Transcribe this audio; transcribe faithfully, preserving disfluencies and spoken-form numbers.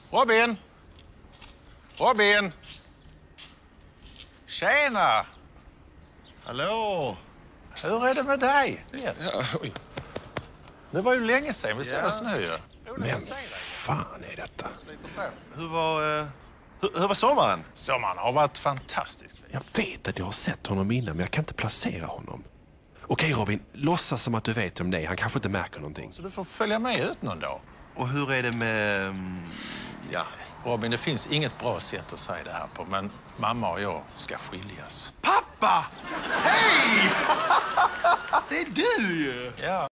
Robin! Robin! Tjena! Hallå! Hur är det med dig? Ja, oj. Det var ju länge sedan vi såg Ja. oss nu ju. Vem fan är detta? Hur var, eh, hur, hur var sommaren? Sommaren har varit fantastisk. Jag vet att jag har sett honom innan, men jag kan inte placera honom. Okej Robin, låtsas som att du vet om det. Han kanske inte märker någonting. Så du får följa med ut någon dag. Och hur är det med... mm, Ja. Robin, det finns inget bra sätt att säga det här på, men mamma och jag ska skiljas. Pappa! Hej! Det är du ju! Ja.